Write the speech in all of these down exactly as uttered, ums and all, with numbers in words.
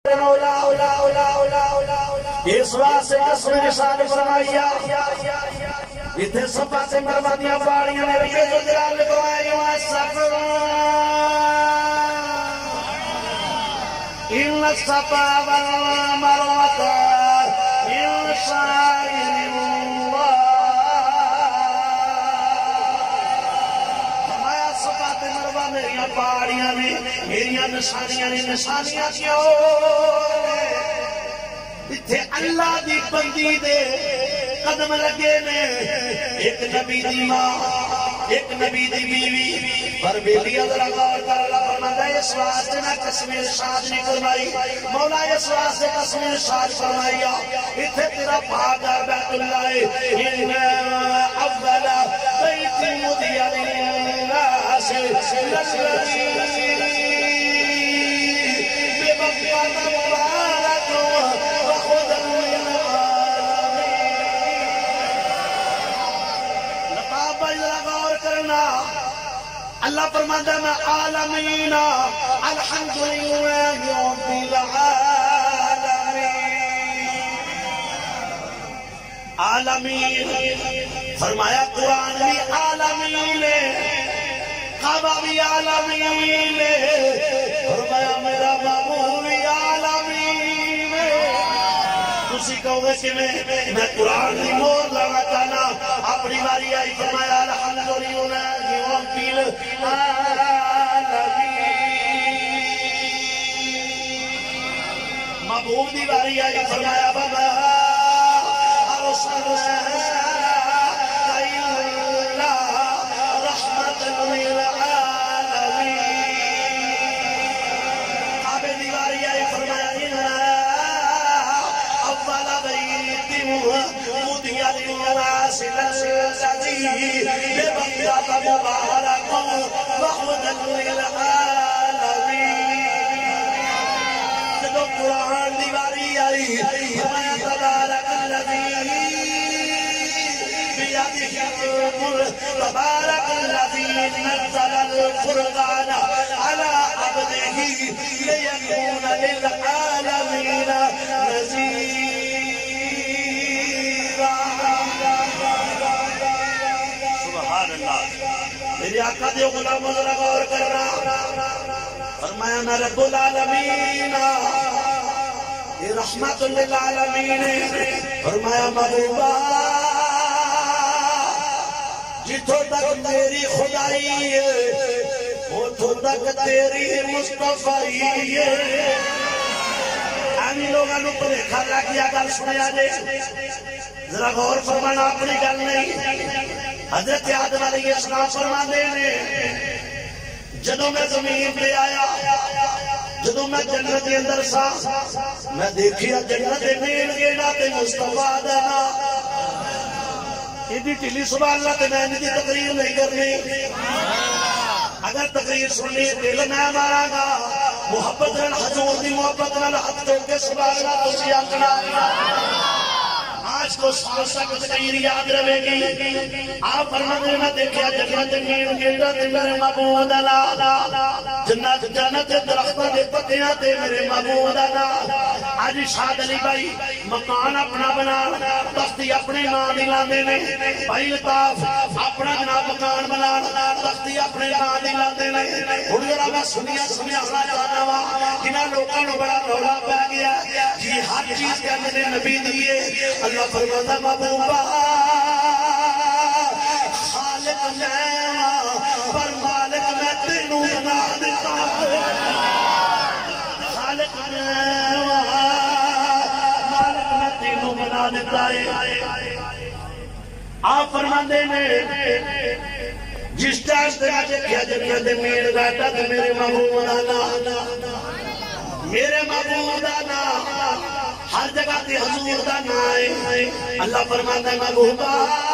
اس واسطے قسم نشان فرمایا اتنے سپا سے مرمانیاں پاڑیاں نے رکھے جو جلال کو آئی واسطہ ان الصفا والمروة من شعائر اللہ ہمارا صفا تے مروہ میریاں پاڑیاں نے میریاں نشانیاں نے نشانیاں کیوں اتھے اللہ دی بندی دے قدم لگے نے ایک نبی دی ماں ایک نبی دی بیوی پر بیلی ادھر غور کر اللہ فرماتا ہے اس واسطے نہ قسم ارشاد نہیں فرمائی مولا اس واسطے قسم ارشاد فرمایا اتھے تیرا پاکر بیت اللہ ان اول بیت مدیا للناس للذی ببقات مبارک وخدا اللہ فرماتا ہے میں عالمین الحمدللہ رب العالمین عالمین فرمایا قرآن بھی عالمین کعبہ بھی عالمین فرمایا میرا محبوب بھی عالمین تسی کہو گے کہ میں میں قرآن کی مور لگا چاہنا اپنی باری آئی فرمایا الحمدللہ رب العالمین محبوب دی باری آئی فرمایا بابا ارسلناک الا رحمت للعالمین کعبے دی باری آئی فرمایا اول بیت مدیا للناس للذی ببقات مبارک وخدا للعالمین جدو قرآن دیواری آئی فرمایا تبارک الذی بیدہ الملک تبارک الذی نزل الفرقان علی عبدہ لیکون للعالمین نذیرا میری آقا دیو غلاموں ذرا غور کرنا فرمایا میں رب العالمین یہ رحمت للعالمین فرمایا محبوبہ جتوں تک میری خدائی ہے اتوں تک تیری مصطفی ہے آنی لوگاں نو پریکھا لگیا گل سنیا جے ذرا غور فرمانا اپنی گل نہیں حضرت آدم علیہ السلام فرمانے نے جدوں میں زمین پہ آیا جدوں میں جنت کے اندر سا میں دیکھیا جنت مین گینا تے مصطفیٰ دانا ایدی ٹھلی سبحان اللہ تے میں انہی تقریر نہیں کرنی اگر تقریر سننی دل میں مارا گا محبت رن حضور دی محبت رن حد تو کے سبحان اللہ تو سی آنکنا آج کو سال سا کچھ تقریر یاد رہے گی آپ فرمانے میں دیکھیا جنت مین گینا تے میرے محبوب دانا جنت جنت درختہ دے پتیاں تے میرے محبوب دانا آج شاد علی بھائی مکان اپنا بنا تختی اپنے ماں دلانے نے بھائی لطاف اپنا جناب مکان بنا تختی اپنے ماں دلانے نے انہوں میں سنیا سنیا ہوا جانا ہوا کنہ لوگوں نے بڑا رولا پہ گیا یہ ہر چیز کے اندر نبی دیئے اللہ فرماتا محبوبہ خالق میں پر مالک میں تینوں بنا دیتا خالق میں مالک میں تینوں بنا دیتا ہے آپ فرماندے نے جس ٹائم سے آجے کیا جنت مین گاتا تو میرے محبوب دانا میرے محبوب دانا ہر جگہ تی حضور دانا آئے اللہ فرماتا ہے محبوبہ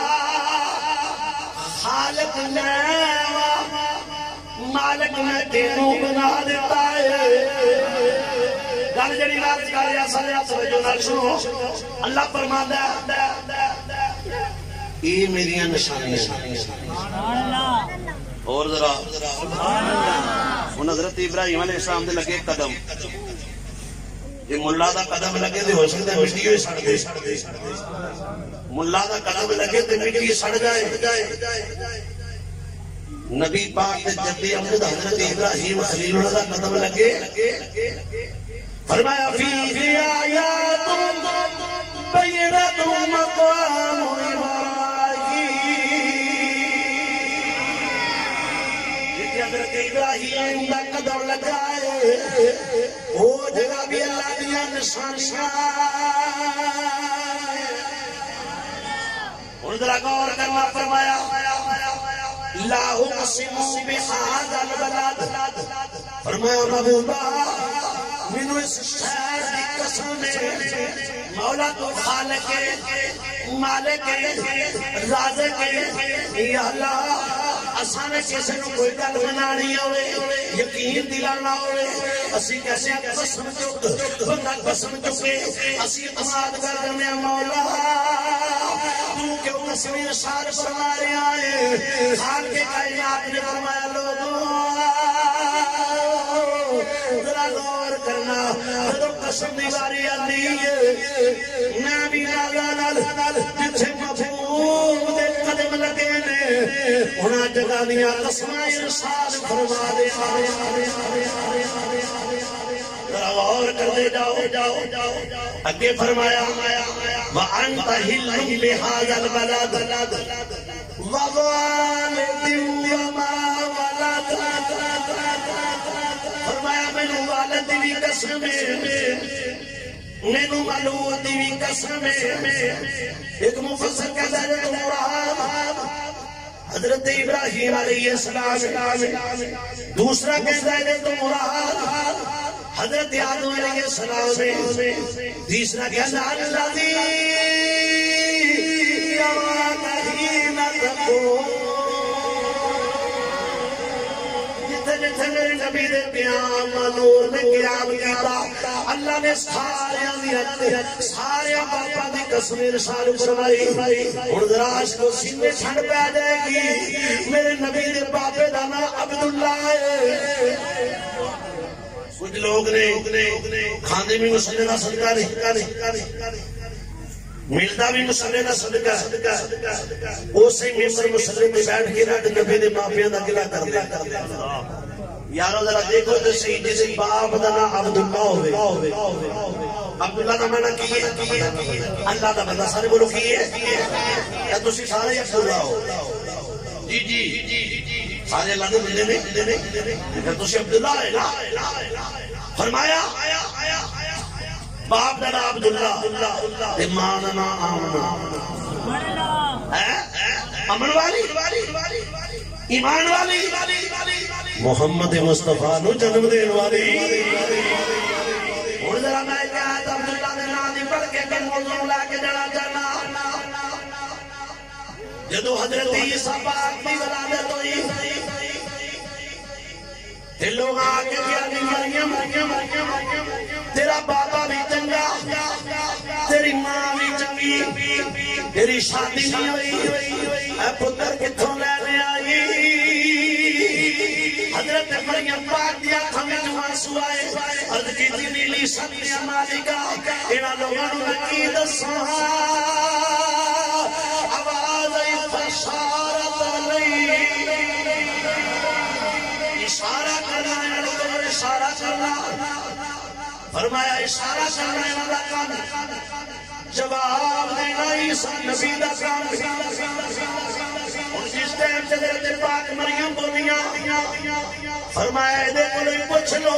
خالق نے مالک میں تینوں بنا دیتا ہے گل جڑی رات کا رہا سارے توجہ نال سنو اللہ فرماتا ہے یہ میری نشانیاں اور ذرا ان حضرت ابراہیم علیہ السلام دے لگے قدم یہ ملا دا قدم لگے دے ہو سکتے مٹی ہوئے سڑ دے ملا دا قدم لگے دے مٹی سڑ جائے نبی پاک دے جدی امجد حضرت ابراہیم خلیل اللہ دا قدم لگے فرمایا فی فی آیات بینات مقام ابراہیم جدی حضرت ابراہیم دا قدم لگائے وہ جگہ بھی اللہ دیا نشانیاں اور ذرا غور کرنا فرمایا لا اقسم بهذا البلد فرمایا محبوبہ منو اس شہر کی قسم مولا تو خالق مالک رازق یا اللہ اسانے کسی نو کوئی گل بنانی ہوئے یقین دلانا ہوئے اسی کیسے قسم چک بندہ قسم چکے اسی اعتماد کر دیں مولا تو کیوں قسم اشار فرما رہے آئے خالق کائنات نے فرمایا لوگوں ذرا غور کرنا جدو قسم دیواری آنی ہے میں بھی نالا نال جتھے مفہوم دے قدم لگے نے انہاں جگہ دیا قسمہ ارشاد فرما دے ذرا غور کر دے جاؤ اگے فرمایا وَأَنْتَ هِلٌّ بِهَذَا الْبَلَدِ وَوَالِدٍ وَمَا وَلَدَ فرمایا مینوں والد بھی قسم ہے مینوں مولود بھی قسم ہے ایک مفسر کہتا ہے تو مراد حضرت ابراہیم علیہ السلام دوسرا کہتا ہے تو مراد حضرت آدم علیہ السلام تیسرا کہتا ہے الذی یراک حین تقوم میرے نبی دے قیام نور میں قیام کیتا اللہ نے سارے سارے باپا دی قسم ارشاد فرمائی اور ذرا عشق و سینے ٹھنڈ پہ جائے گی میرے نبی دے باپے دا نام عبداللہ ہے کچھ لوگ نے کھانے میں مسلے کا صدقہ نہیں ملتا بھی مسلے کا صدقہ اسے ممبر مسلے میں بیٹھ کے رات نبی دے باپیاں دا گلہ کرتا یارو ذرا دیکھو تو صحیح جیسے باپ دا نام عبداللہ ہوئے عبداللہ دا معنی کی ہے اللہ دا بندہ سارے بولو کی ہے یا تسی سارے عبداللہ ہو جی جی سارے اللہ دے ملے میں یا تسی عبداللہ ہے فرمایا باپ دا نام عبداللہ ایمان نا آمنا امن والی ایمان والی محمد مصطفیٰ نو جنم دین والی اور ذرا میں کہا تھا عبداللہ نے نادی پڑھ کے کہ موضوع لا کے جڑا جانا جدو حضرت عیسیٰ پاک کی ولادت ہوئی تے لوگ آگے کیا کہ مریم تیرا بابا بھی چنگا تیری ماں بھی چنگی تیری شادی نہیں ہوئی اے پتر کتھوں لینے آئی حضرت مریم پاک دیا ہمیں جو آنسو آئے عرض کی نیلی سنیا مالکہ انہا لوگوں نے کی دساں آواز فشارت علی اشارہ کرنا ہے لوگوں اشارہ کرنا فرمایا اشارہ کرنا ہے اللہ کام جواب دینا عیسیٰ نبی دا کام جس ٹائم سے حضرت پاک مریم بولیاں فرمایا دے کوئی پوچھ لو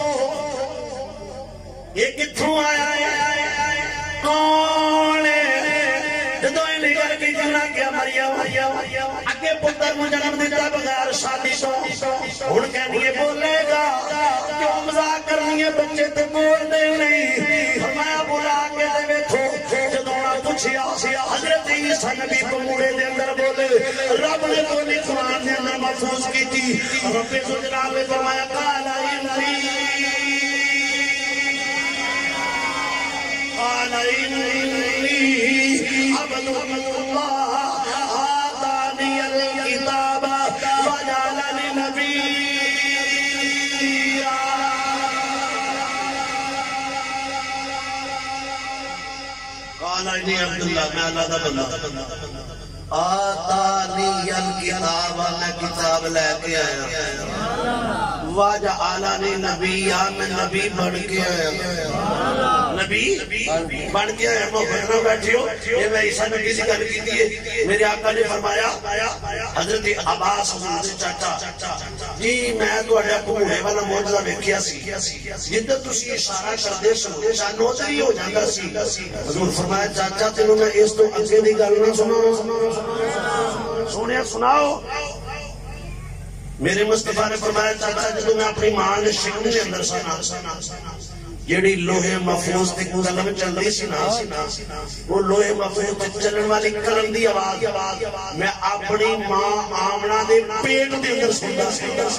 یہ کتھوں آیا ہے کون ہے جدو انہیں کر کے جنا کیا مریم اگے پتر مجھ جنم دیتا بغیر شادی تو ان کہنے یہ بولے گا کیوں مزاق کرنی ہے بچے تو بول دے نہیں فرمایا بولا کے دے بیٹھو پوچھیا حضرت عیسیٰ نبی کو موڑے دے اندر بولے رب نے کوئی قرآن نے اندر محفوظ کی تھی رب جلال نے فرمایا قال انی قال انی عبد اللہ آتانی الکتاب وجعلنی نبی نہیں عبداللہ میں اللہ دا بندہ آتانی الکتاب میں کتاب لے کے آیا واجہ آلانی نبی میں نبی بڑھ کے آیا نبی بڑھ کے آیا محبت میں بیٹھے ہو یہ میں عیسیٰ نبی سے گل کی دیئے میرے آقا نے فرمایا حضرت عباس حضور سے چاچا جی میں تو اڈیا پوڑے والا موجزہ میں کیا سی جدہ تسی اشارہ کر دے سو شانو تری ہو جاندہ سی حضور فرمایا چاچا تینوں میں اس تو اگے دی گل نہ سنو سونے سناؤ میرے مصطفیٰ نے فرمایا چاچا جدو میں اپنی ماں نے شکم کے اندر سنا جیڑی لوہے محفوظ تے قلم چل رہی سی نا وہ لوہے محفوظ تے چلن والی قلم دی آواز میں اپنی ماں آمنہ دے پیٹ دے اندر سندا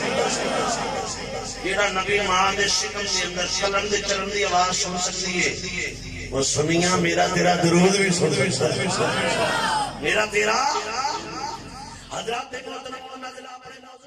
جیڑا نبی ماں دے شکم دے اندر قلم دے چلن دی آواز سن سکتی ہے وہ سنیاں میرا تیرا درود بھی سن سکتا ہے میرا تیرا حضرات دیکھو